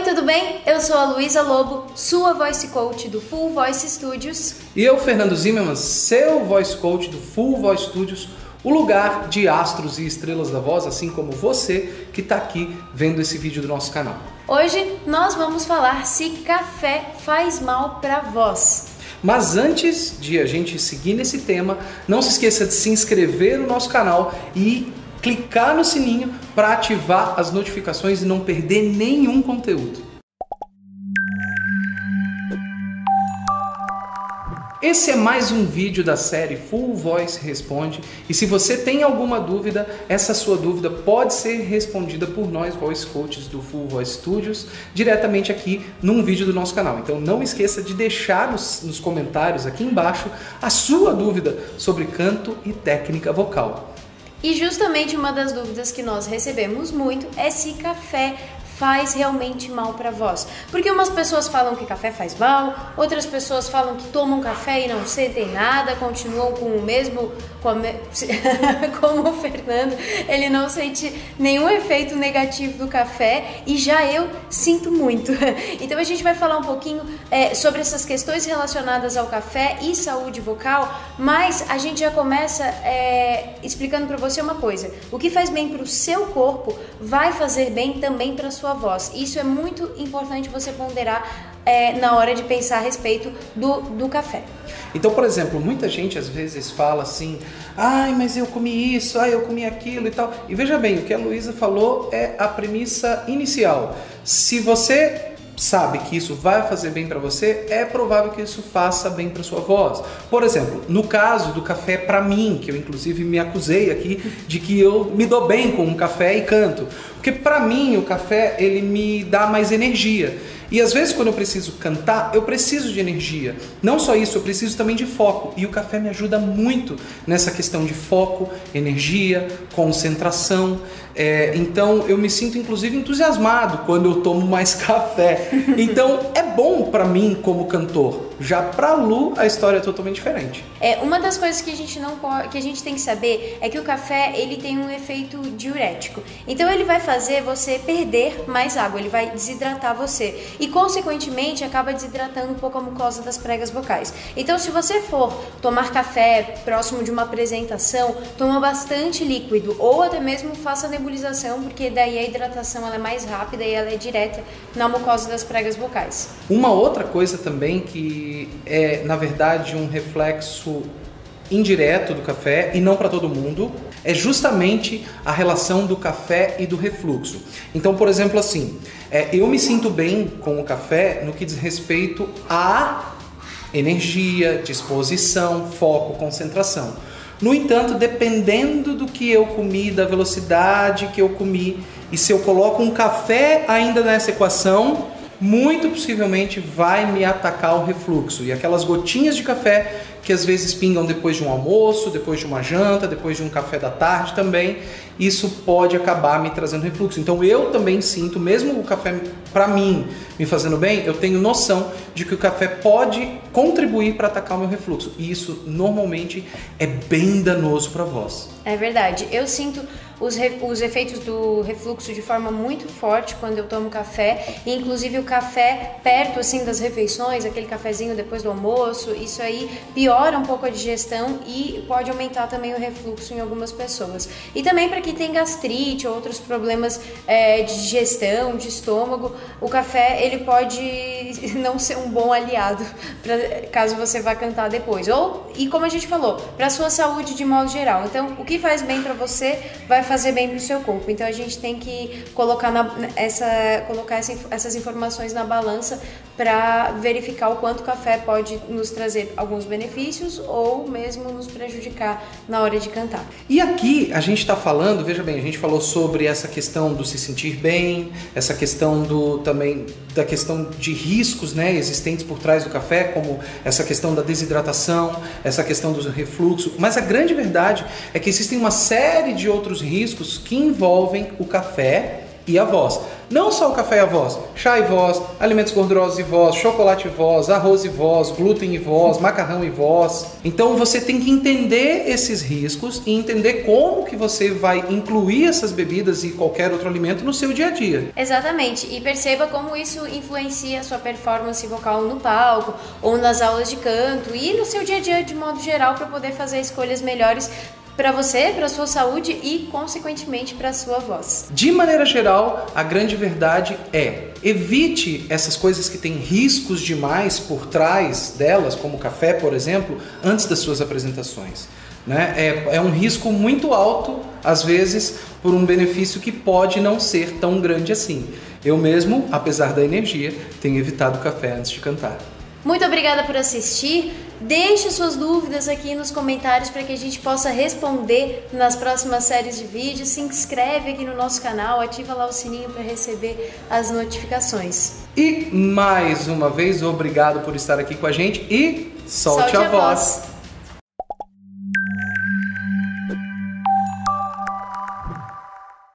tudo bem? Eu sou a Luísa Lobo, sua Voice Coach do Full Voice Studios. E eu, Fernando Zimmermann, seu Voice Coach do Full Voice Studios, o lugar de astros e estrelas da voz, assim como você que está aqui vendo esse vídeo do nosso canal. Hoje nós vamos falar se café faz mal para a voz. Mas antes de a gente seguir nesse tema, não se esqueça de se inscrever no nosso canal e clicar no sininho para ativar as notificações e não perder nenhum conteúdo. Esse é mais um vídeo da série Full Voice Responde, e se você tem alguma dúvida, essa sua dúvida pode ser respondida por nós, Voice Coaches do Full Voice Studios, diretamente aqui num vídeo do nosso canal. Então não esqueça de deixar nos comentários aqui embaixo a sua dúvida sobre canto e técnica vocal. E justamente uma das dúvidas que nós recebemos muito é se café faz realmente mal para a voz. Porque umas pessoas falam que café faz mal, outras pessoas falam que tomam café e não sentem nada, continuam com o mesmo... Como o Fernando, ele não sente nenhum efeito negativo do café e já eu sinto muito. Então a gente vai falar um pouquinho sobre essas questões relacionadas ao café e saúde vocal, mas a gente já começa explicando para você uma coisa. O que faz bem para o seu corpo vai fazer bem também para a sua voz. Isso é muito importante você ponderar na hora de pensar a respeito do café. Então, por exemplo, muita gente às vezes fala assim: ai, mas eu comi isso, ai, eu comi aquilo e tal. E veja bem, o que a Luísa falou é a premissa inicial. Se você sabe que isso vai fazer bem para você, é provável que isso faça bem para sua voz. Por exemplo, no caso do café para mim, que eu inclusive me acusei aqui de que eu me dou bem com um café e canto, porque para mim o café ele me dá mais energia. E às vezes quando eu preciso cantar, eu preciso de energia. Não só isso, eu preciso também de foco. E o café me ajuda muito nessa questão de foco, energia, concentração. Então eu me sinto inclusive entusiasmado quando eu tomo mais café. Então é bom para mim como cantor. Já para Lu a história é totalmente diferente. Uma das coisas que a gente tem que saber é que o café ele tem um efeito diurético. Então ele vai fazer você perder mais água, ele vai desidratar você. E consequentemente acaba desidratando um pouco a mucosa das pregas vocais. Então se você for tomar café próximo de uma apresentação, toma bastante líquido ou até mesmo faça nebulização, porque daí a hidratação ela é mais rápida e ela é direta na mucosa das pregas vocais. Uma outra coisa também que é na verdade um reflexo indireto do café e não para todo mundo, é justamente a relação do café e do refluxo. Então, por exemplo, assim, eu me sinto bem com o café no que diz respeito a energia, disposição, foco, concentração. No entanto, dependendo do que eu comi, da velocidade que eu comi, e se eu coloco um café ainda nessa equação, muito possivelmente vai me atacar o refluxo. E aquelas gotinhas de café que às vezes pingam depois de um almoço, depois de uma janta, depois de um café da tarde também, isso pode acabar me trazendo refluxo. Então eu também sinto, mesmo o café para mim me fazendo bem, eu tenho noção de que o café pode contribuir para atacar o meu refluxo. E isso normalmente é bem danoso para a voz. É verdade, eu sinto os efeitos do refluxo de forma muito forte quando eu tomo café, e inclusive o café perto assim das refeições, aquele cafezinho depois do almoço, isso aí piora um pouco a digestão e pode aumentar também o refluxo em algumas pessoas. E também para quem tem gastrite ou outros problemas de digestão, de estômago, o café ele pode não ser um bom aliado caso você vá cantar depois. E como a gente falou, para a sua saúde de modo geral. Então, o que faz bem para você vai fazer bem para o seu corpo. Então a gente tem que colocar essas informações na balança para verificar o quanto o café pode nos trazer alguns benefícios ou mesmo nos prejudicar na hora de cantar. E aqui a gente está falando, veja bem, a gente falou sobre essa questão do se sentir bem, essa questão também da questão de riscos, né, existentes por trás do café, como essa questão da desidratação, essa questão do refluxo, mas a grande verdade é que existem uma série de outros riscos que envolvem o café e a voz. Não só o café e a voz, chá e voz, alimentos gordurosos e voz, chocolate e voz, arroz e voz, glúten e voz, macarrão e voz. Então você tem que entender esses riscos e entender como que você vai incluir essas bebidas e qualquer outro alimento no seu dia a dia. Exatamente, e perceba como isso influencia a sua performance vocal no palco ou nas aulas de canto e no seu dia a dia de modo geral para poder fazer escolhas melhores para você, para a sua saúde e, consequentemente, para a sua voz. De maneira geral, a grande verdade é: evite essas coisas que têm riscos demais por trás delas, como o café, por exemplo, antes das suas apresentações. Né? É um risco muito alto, às vezes, por um benefício que pode não ser tão grande assim. Eu mesmo, apesar da energia, tenho evitado o café antes de cantar. Muito obrigada por assistir. Deixe suas dúvidas aqui nos comentários para que a gente possa responder nas próximas séries de vídeos. Se inscreve aqui no nosso canal, ativa lá o sininho para receber as notificações. E mais uma vez, obrigado por estar aqui com a gente e solte a voz!